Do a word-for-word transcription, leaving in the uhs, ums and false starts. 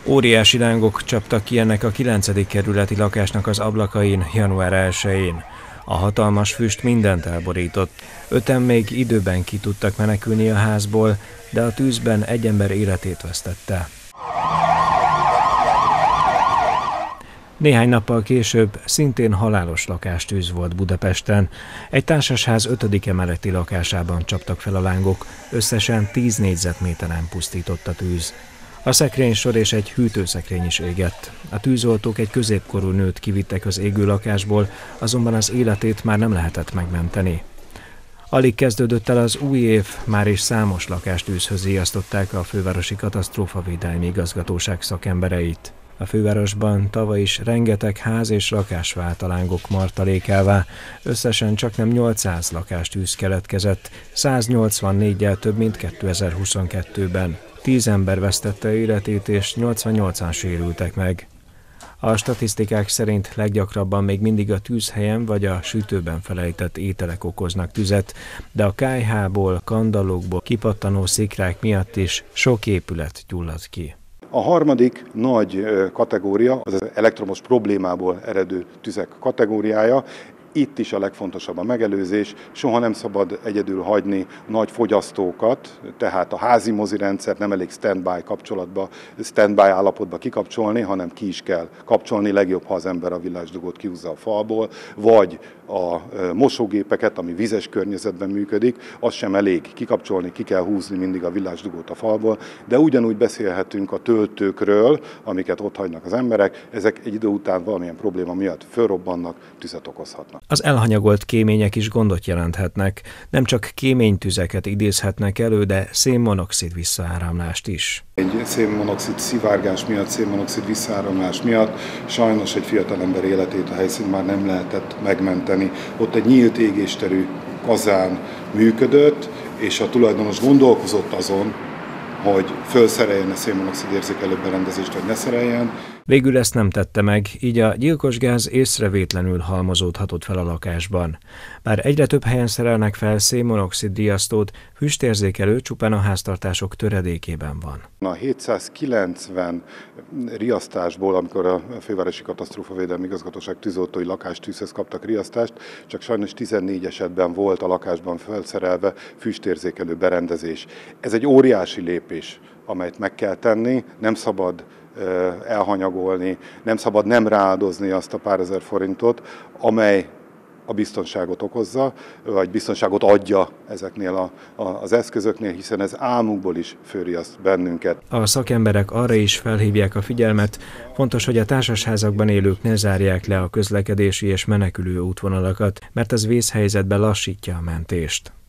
Óriási lángok csaptak ki ennek a kilencedik kerületi lakásnak az ablakain január elsején. A hatalmas füst mindent elborított. Öten még időben ki tudtak menekülni a házból, de a tűzben egy ember életét vesztette. Néhány nappal később szintén halálos lakástűz volt Budapesten. Egy társasház ötödik emeleti lakásában csaptak fel a lángok, összesen tíz négyzetméteren pusztított a tűz. A szekrénysor és egy hűtőszekrény is égett. A tűzoltók egy középkorú nőt kivittek az égő lakásból, azonban az életét már nem lehetett megmenteni. Alig kezdődött el az új év, már is számos lakástűzhöz riasztották a fővárosi katasztrófavédelmi igazgatóság szakembereit. A fővárosban tavaly is rengeteg ház és lakás vált a lángok martalékává, összesen csaknem nyolcszáz lakástűz keletkezett, száznyolcvannégyel több, mint kétezer-huszonkettőben. Tíz ember vesztette életét és nyolcvannyolcan sérültek meg. A statisztikák szerint leggyakrabban még mindig a tűzhelyen vagy a sütőben felejtett ételek okoznak tüzet, de a kályhából, kandallókból kipattanó szikrák miatt is sok épület gyullad ki. A harmadik nagy kategória az az elektromos problémából eredő tüzek kategóriája. Itt is a legfontosabb a megelőzés, soha nem szabad egyedül hagyni nagy fogyasztókat, tehát a házi mozirendszert nem elég standby kapcsolatba, standby állapotba kikapcsolni, hanem ki is kell kapcsolni, legjobb, ha az ember a villámsdugót kihúzza a falból, vagy a mosógépeket, ami vizes környezetben működik, az sem elég kikapcsolni, ki kell húzni mindig a villámsdugót a falból, de ugyanúgy beszélhetünk a töltőkről, amiket ott hagynak az emberek, ezek egy idő után valamilyen probléma miatt fölrobbannak, tüzet okozhatnak. Az elhanyagolt kémények is gondot jelenthetnek, nem csak kéménytüzeket idézhetnek elő, de szénmonoxid visszaáramlást is. Egy szénmonoxid szivárgás miatt, szénmonoxid visszaáramlás miatt sajnos egy fiatalember életét a helyszín már nem lehetett megmenteni. Ott egy nyílt égésterű kazán működött, és a tulajdonos gondolkozott azon, hogy felszereljen a szénmonoxid érzékelő berendezést, vagy ne szereljen. Végül ezt nem tette meg, így a gyilkos gáz észrevétlenül halmozódhatott fel a lakásban. Bár egyre több helyen szerelnek fel szénmonoxid riasztót, füstérzékelő csupán a háztartások töredékében van. A hétszázkilencven riasztásból, amikor a Fővárosi Katasztrófavédelmi Igazgatóság tűzoltói lakástűzhez kaptak riasztást, csak sajnos tizennégy esetben volt a lakásban felszerelve füstérzékelő berendezés. Ez egy óriási lépés, amelyet meg kell tenni, nem szabad elhanyagolni, nem szabad nem rááldozni azt a pár ezer forintot, amely a biztonságot okozza, vagy biztonságot adja ezeknél a, a, az eszközöknél, hiszen ez álmukból is fölriaszt bennünket. A szakemberek arra is felhívják a figyelmet, fontos, hogy a társasházakban élők ne zárják le a közlekedési és menekülő útvonalakat, mert ez vészhelyzetben lassítja a mentést.